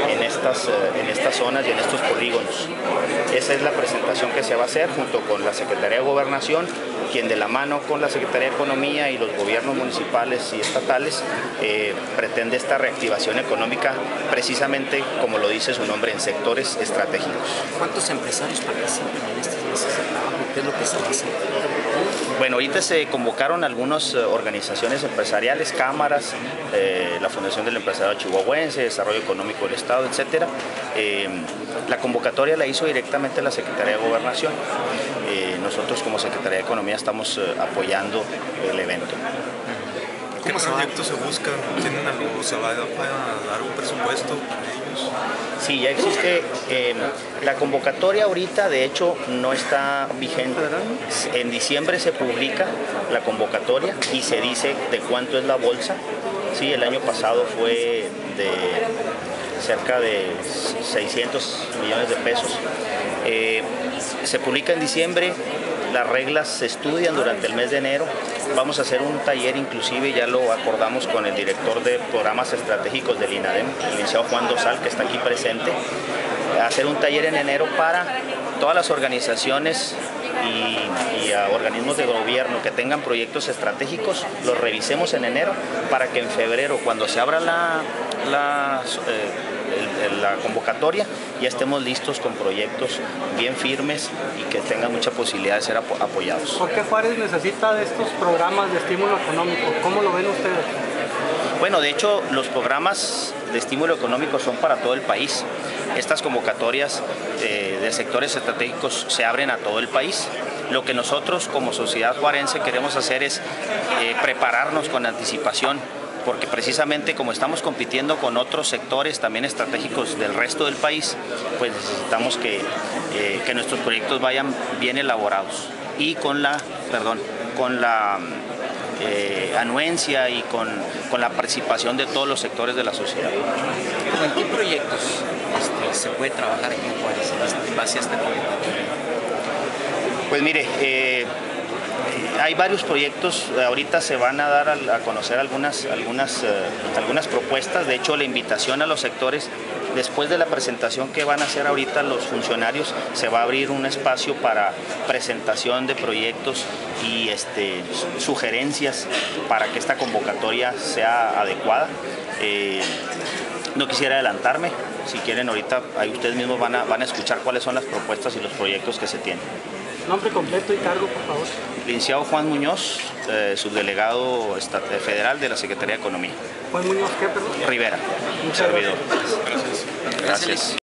en estas zonas y en estos polígonos. Esa es la presentación que se va a hacer junto con la Secretaría de Gobernación, quien de la mano con la Secretaría de Economía y los gobiernos municipales y estatales pretende esta reactivación económica, precisamente como lo dice su nombre, en sectores estratégicos. ¿Cuántos empresarios participan en estos meses de trabajo? ¿Qué es lo que se va a hacer? Bueno, ahorita se convocaron algunas organizaciones empresariales, cámaras, la Fundación del Empresario Chihuahuense, Desarrollo Económico del Estado, etcétera. La convocatoria la hizo directamente la Secretaría de Gobernación. Nosotros como Secretaría de Economía estamos apoyando el evento. ¿Qué proyectos se buscan? ¿Tienen algo? ¿Se va a dar un presupuesto para ellos? Sí, ya existe. La convocatoria ahorita, de hecho, no está vigente. En diciembre se publica la convocatoria y se dice de cuánto es la bolsa. Sí, el año pasado fue de cerca de 600 millones de pesos. Se publica en diciembre. Las reglas se estudian durante el mes de enero. Vamos a hacer un taller, inclusive ya lo acordamos con el director de programas estratégicos del INADEM, el licenciado Juan Dosal, que está aquí presente, hacer un taller en enero para todas las organizaciones y a organismos de gobierno que tengan proyectos estratégicos, los revisemos en enero para que en febrero, cuando se abra la convocatoria, ya estemos listos con proyectos bien firmes y que tengan mucha posibilidad de ser apoyados. ¿Por qué Juárez necesita de estos programas de estímulo económico? ¿Cómo lo ven ustedes? Bueno, de hecho, los programas de estímulo económico son para todo el país. Estas convocatorias de sectores estratégicos se abren a todo el país. Lo que nosotros como sociedad juarense queremos hacer es prepararnos con anticipación, porque precisamente como estamos compitiendo con otros sectores también estratégicos del resto del país, pues necesitamos que nuestros proyectos vayan bien elaborados y con la anuencia y con la participación de todos los sectores de la sociedad. ¿En qué proyectos se puede trabajar aquí en Juárez en base a esta convocatoria? Pues mire, hay varios proyectos. Ahorita se van a dar a conocer algunas propuestas. De hecho, la invitación a los sectores, después de la presentación que van a hacer ahorita los funcionarios, se va a abrir un espacio para presentación de proyectos y sugerencias para que esta convocatoria sea adecuada. No quisiera adelantarme. Si quieren, ahorita ahí ustedes mismos van a escuchar cuáles son las propuestas y los proyectos que se tienen. Nombre completo y cargo, por favor. Licenciado Juan Muñoz, subdelegado federal de la Secretaría de Economía. Juan Muñoz, ¿qué, perdón? Rivera, Muchas servidor. gracias. Gracias.